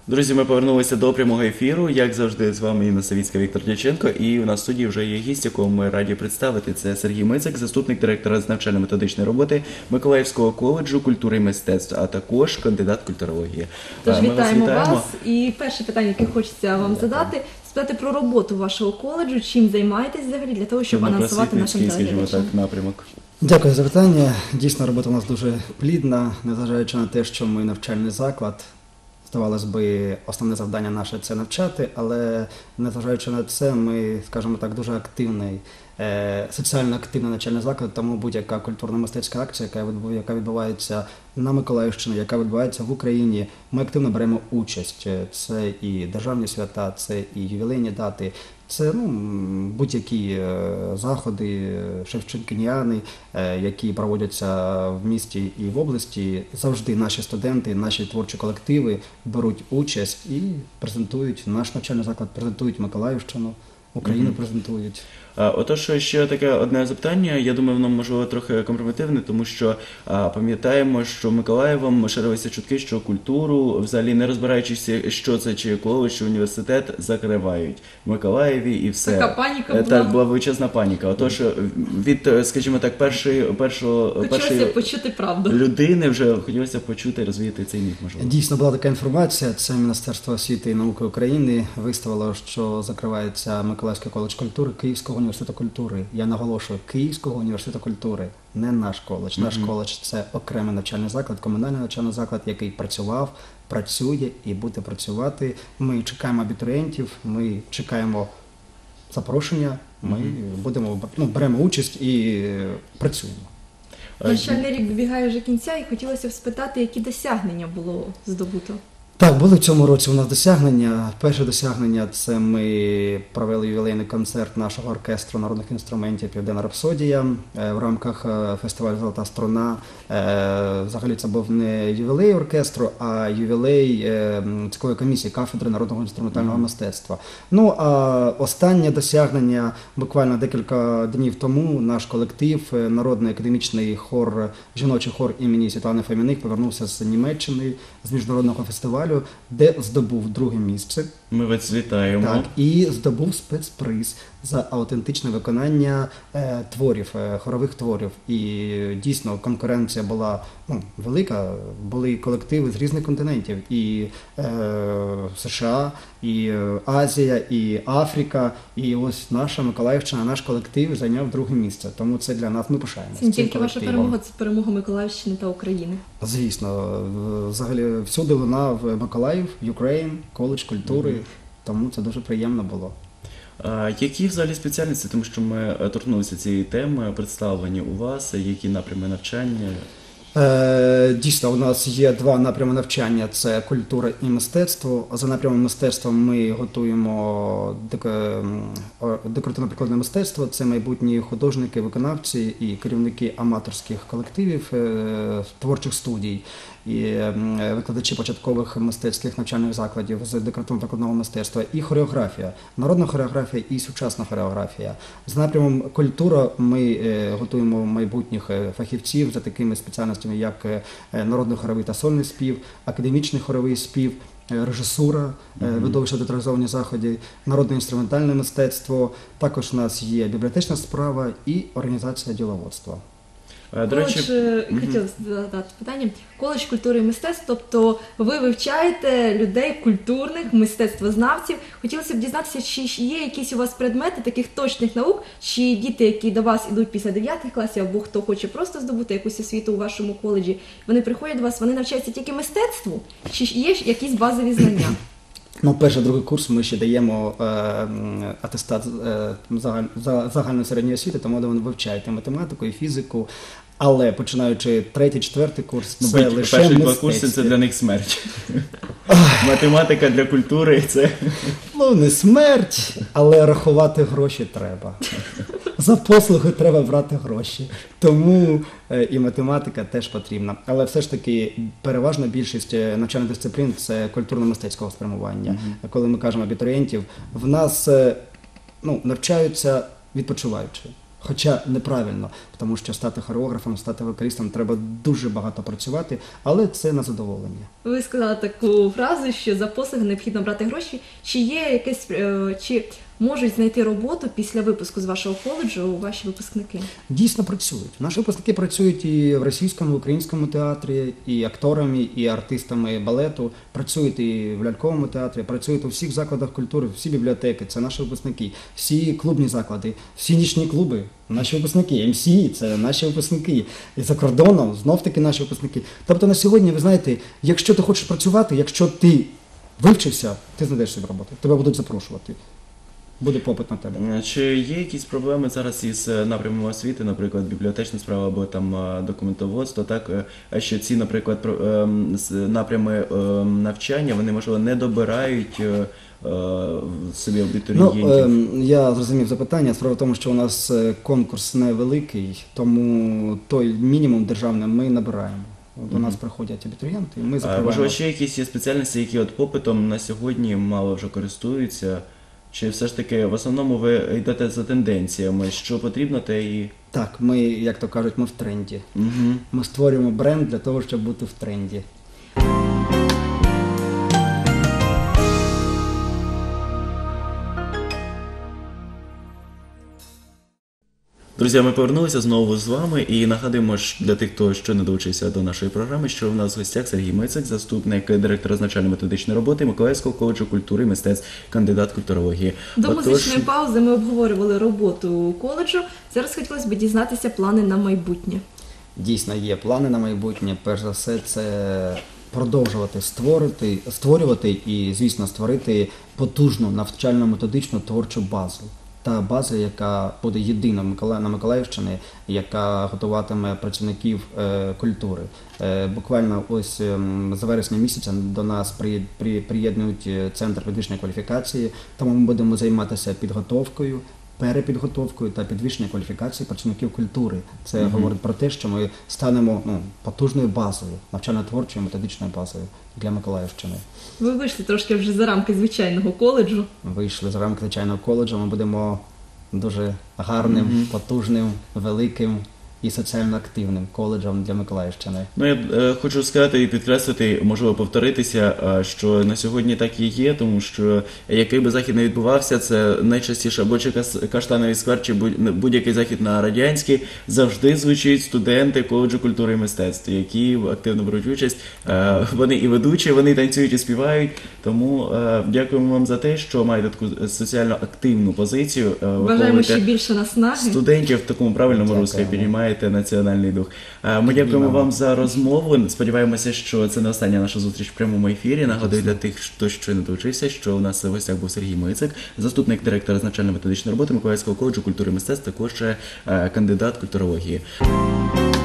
Друзі, ми повернулися до прямого ефіру. Як завжди, з вами Інна Савіцька, Віктор Дяченко. І у нас в студії вже є гість, якого ми раді представити. Це Сергій Мицик, заступник директора з навчально-методичної роботи Миколаївського коледжу культури і мистецтв, а також кандидат культурології. Тож вітаємо вас. І перше питання, яке хочеться вам задати, спитати про роботу вашого коледжу, чим займаєтесь взагалі, для того, щоб анонсувати нашим телеглядачам. Напрямок. Дякую за питання. Дійсно, робота у нас дуже плідна, незважаючи на те, що ми навчальний заклад. Здавалось би, основне завдання наше – це навчати, але незважаючи на це, ми, скажімо так, дуже активний, соціально активний навчальний заклад, тому будь-яка культурно-мистецька акція, яка відбувається на Миколаївщині, яка відбувається в Україні, ми активно беремо участь. Це і державні свята, це і ювілейні дати, це будь-які заходи, шевченкініани, які проводяться в місті і в області. Завжди наші студенти, наші творчі колективи беруть участь і презентують наш навчальний заклад, презентують Миколаївщину, Україну презентують. Отож, ще таке одне запитання, я думаю, воно, можливо, трохи компрометивне, тому що пам'ятаємо, що Миколаєвом ширилися чутки, що культуру, взагалі не розбираючись, що це, чи коледж, чи університет, закривають в Миколаєві і все. Така паніка була. Так, була величезна паніка. Отож, від, скажімо так, першої почути правду. Людини вже хотілося почути, розвіяти цей міф, можливо. Дійсно, була така інформація, це Міністерство освіти і науки України виставило, що закривається Миколаївський коледж культури Київського університету культури. Я наголошую, Київського університету культури, не наш коледж. Наш коледж – це окремий навчальний заклад, комунальний навчальний заклад, який працював, працює і буде працювати. Ми чекаємо абітурієнтів, ми чекаємо запрошення, ми беремо участь і працюємо. Навчальний рік добігає вже кінця, і хотілося б спитати, які досягнення було здобуто? Так, були в цьому році у нас досягнення. Перше досягнення – це ми провели ювілейний концерт нашого оркестру народних інструментів «Південна рапсодія» в рамках фестивалю «Золота струна». Взагалі це був не ювілей оркестру, а ювілей цілої комісії кафедри народного інструментального мистецтва. Ну, а останнє досягнення, буквально декілька днів тому, наш колектив, народний академічний хор, жіночий хор імені Світлани Фоміних повернувся з Німеччини, з міжнародного фестивалю, де здобув друге місце. Ми вас вітаємо. Так, і здобув спецприз за аутентичне виконання творів, хорових творів. І дійсно конкуренція була велика, були колективи з різних континентів. І США, і Азія, і Африка. І ось наша Миколаївщина, наш колектив зайняв друге місце. Тому це для нас, ми пишаємося. Це не тільки ваша перемога, це перемога Миколаївщини та України. Звісно, взагалі всюди лунав Миколаїв, Ukraine, коледж культури, тому це дуже приємно було. Які взагалі спеціальності, тому що ми торкнулися цієї теми, представлені у вас, які напрями навчання? Дійсно, у нас є два напрями навчання – це культура і мистецтво. За напрямом мистецтва ми готуємо декоративно-прикладне мистецтво, це майбутні художники, виконавці і керівники аматорських колективів, творчих студій, і викладачі початкових мистецьких навчальних закладів з декоративно-прикладного мистецтва, і хореографія, народна хореографія і сучасна хореографія. За напрямом культура ми готуємо майбутніх фахівців за такими спеціальностями, як народний хоровий та сольний спів, академічний хоровий спів, режисура, видовищно театралізовані заходи, народне інструментальне мистецтво. Також у нас є бібліотечна справа і організація діловодства. Хотілося задати питання. Коледж культури і мистецтв, тобто ви вивчаєте людей культурних, мистецтвознавців. Хотілося б дізнатися, чи є якісь у вас предмети таких точних наук, чи діти, які до вас йдуть після 9 класів, або хто хоче просто здобути якусь освіту у вашому коледжі, вони приходять до вас, вони навчаються тільки мистецтву, чи є якісь базові знання? Перший, другий курс ми ще даємо атестат загальної середньої освіти, тому вони вивчають і математику, і фізику. Але починаючи третій, четвертий курс, це лише мистецтво. Перші два курси – це для них смерть. Математика для культури – це… Не смерть, але рахувати гроші треба. За послуги треба брати гроші. Тому і математика теж потрібна. Але все ж таки переважна більшість навчальних дисциплін – це культурно-мистецького спрямування. Коли ми кажемо абітурієнтів, в нас навчаються відпочиваючи. Хоча неправильно, тому що стати хореографом, стати вокалістом треба дуже багато працювати, але це на задоволення. Ви сказали таку фразу, що за послуги необхідно брати гроші. Чи є якесь, чи можуть знайти роботу після випуску з вашого коледжу ваші випускники? Дійсно працюють. Наші випускники працюють і в російському, і в українському театрі, і акторами, і артистами балету, працюють і в ляльковому театрі, працюють у всіх закладах культури, всі бібліотеки, це наші випускники, всі клубні заклади, всі нічні клуби, наші випускники, МС, це наші випускники, і за кордоном знов-таки наші випускники. Тобто на сьогодні, ви знаєте, якщо ти хочеш працювати, якщо ти вивчився, ти знайдеш собі роботу, тебе будуть запрошувати. Буде попит на тебе. Чи є якісь проблеми зараз із напрямом освіти, наприклад, бібліотечна справа або там документоводство, так? Що ці, наприклад, напрями навчання, вони, можливо, не добирають собі абітурієнтів? Я зрозумів запитання. Справа в тому, що у нас конкурс невеликий, тому той мінімум державний ми набираємо. До нас приходять абітурієнти, і ми закриваємо. Можливо, ще якісь є спеціальності, які от попитом на сьогодні мало вже користуються? Чи все ж таки в основному ви йдете за тенденціями, що потрібно, те і... Так, ми, як то кажуть, ми в тренді. Угу. Ми створюємо бренд для того, щоб бути в тренді. Друзі, ми повернулися знову з вами і нагадуємо для тих, хто ще не долучився до нашої програми, що в нас в гостях Сергій Мицик, заступник директора з навчально-методичної роботи Миколаївського коледжу культури і мистецтв, кандидат культурології. До музичної паузи ми обговорювали роботу коледжу. Зараз хотілося б дізнатися плани на майбутнє. Дійсно, є плани на майбутнє. Перш за все, це продовжувати створювати і, звісно, створити потужну навчально-методичну творчу базу. Та база, яка буде єдина на Миколаївщині, яка готуватиме працівників культури. Буквально ось з вересня місяця до нас приєднують центр підвищення кваліфікації, тому ми будемо займатися підготовкою, перепідготовкою та підвищення кваліфікації працівників культури. Це говорить про те, що ми станемо потужною базою, навчально-творчою методичною базою для Миколаївщини. Ви вийшли трошки вже за рамки звичайного коледжу. Вийшли за рамки звичайного коледжу, ми будемо дуже гарним, потужним, великим і соціально активним коледжем для Миколаївщини. Я хочу сказати і підкреслити, можливо, повторитися, що на сьогодні так і є, тому що який би захід не відбувався, це найчастіше або чи Каштановий сквер, чи будь-який захід на Радянській, завжди звучать студенти коледжу культури і мистецтв, які активно беруть участь. Вони і ведучі, вони танцюють і співають, тому дякуємо вам за те, що маєте таку соціально активну позицію. Бажаємо ще більше наснаги. Студентів в такому правильному руслі піднімаєте національний дух. Ми дякуємо вам за розмову. Сподіваємося, що це не остання наша зустріч в прямому ефірі. Нагадую для тих, хто ще не долучився, що у нас в гостях був Сергій Мицик, заступник директора з навчально-методичної роботи Миколаївського коледжу культури і мистецтв, також кандидат культурології.